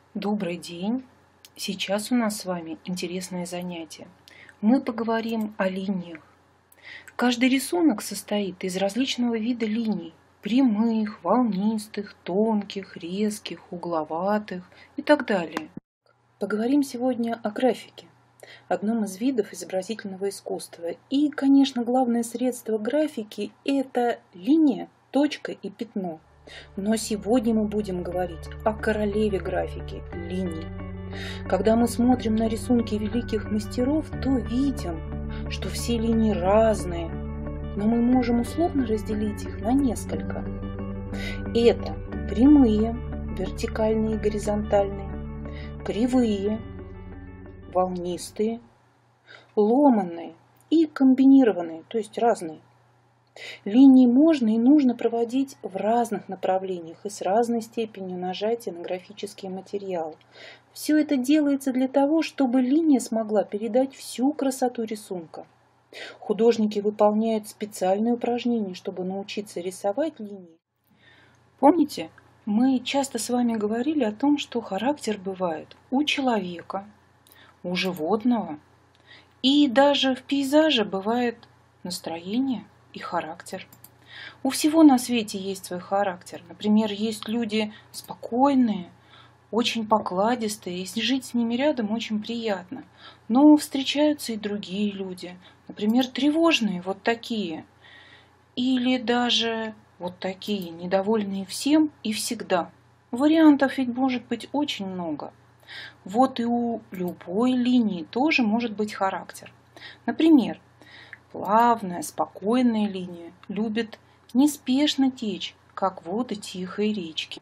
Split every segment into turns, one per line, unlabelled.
Добрый день! Сейчас у нас с вами интересное занятие. Мы поговорим о линиях. Каждый рисунок состоит из различного вида линий. Прямых, волнистых, тонких, резких, угловатых и так далее. Поговорим сегодня о графике, одном из видов изобразительного искусства. И, конечно, главное средство графики – это линия, точка и пятно. Но сегодня мы будем говорить о королеве графики – линии. Когда мы смотрим на рисунки великих мастеров, то видим, что все линии разные, но мы можем условно разделить их на несколько. Это прямые, вертикальные и горизонтальные, кривые, волнистые, ломаные и комбинированные, то есть разные. Линии можно и нужно проводить в разных направлениях и с разной степенью нажатия на графический материал. Все это делается для того, чтобы линия смогла передать всю красоту рисунка. Художники выполняют специальные упражнения, чтобы научиться рисовать линии. Помните, мы часто с вами говорили о том, что характер бывает у человека, у животного, и даже в пейзаже бывает настроение и характер. У всего на свете есть свой характер. Например, есть люди спокойные, очень покладистые, и жить с ними рядом очень приятно. Но встречаются и другие люди, например, тревожные, вот такие, или даже вот такие, недовольные всем и всегда. Вариантов ведь может быть очень много. Вот и у любой линии тоже может быть характер. Например, плавная, спокойная линия любит неспешно течь, как воды тихой речки.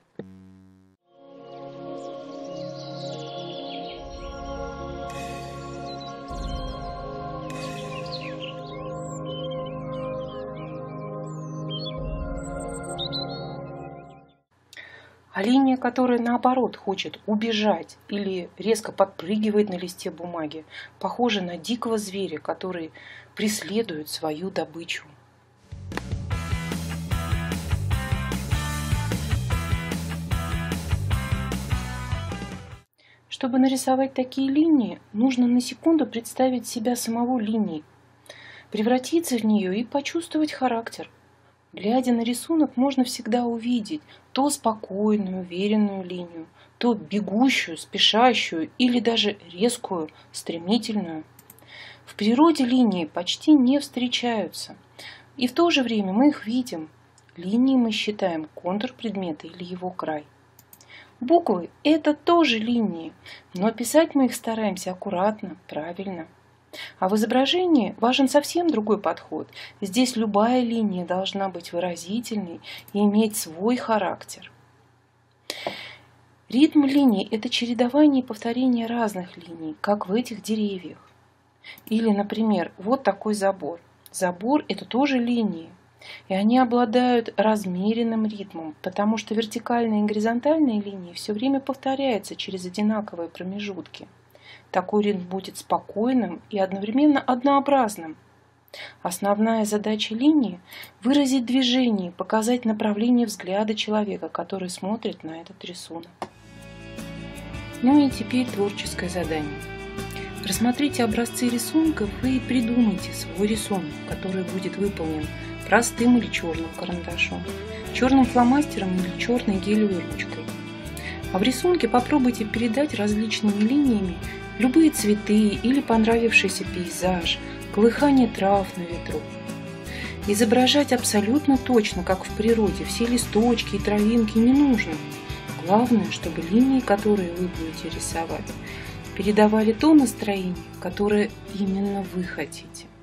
А линия, которая наоборот хочет убежать или резко подпрыгивает на листе бумаги, похожа на дикого зверя, который преследует свою добычу. Чтобы нарисовать такие линии, нужно на секунду представить себя самого линии, превратиться в нее и почувствовать характер. Глядя на рисунок, можно всегда увидеть то спокойную, уверенную линию, то бегущую, спешащую или даже резкую, стремительную. В природе линии почти не встречаются, и в то же время мы их видим. Линии мы считаем контур предмета или его край. Буквы – это тоже линии, но писать мы их стараемся аккуратно, правильно. А в изображении важен совсем другой подход. Здесь любая линия должна быть выразительной и иметь свой характер. Ритм линий – это чередование и повторение разных линий, как в этих деревьях. Или, например, вот такой забор. Забор – это тоже линии, и они обладают размеренным ритмом, потому что вертикальные и горизонтальные линии все время повторяются через одинаковые промежутки. Такой ритм будет спокойным и одновременно однообразным. Основная задача линии – выразить движение, показать направление взгляда человека, который смотрит на этот рисунок. Ну и теперь творческое задание. Рассмотрите образцы рисунков и придумайте свой рисунок, который будет выполнен простым или черным карандашом, черным фломастером или черной гелевой ручкой. А в рисунке попробуйте передать различными линиями любые цветы или понравившийся пейзаж, колыхание трав на ветру. Изображать абсолютно точно, как в природе, все листочки и травинки не нужно. Главное, чтобы линии, которые вы будете рисовать, передавали то настроение, которое именно вы хотите.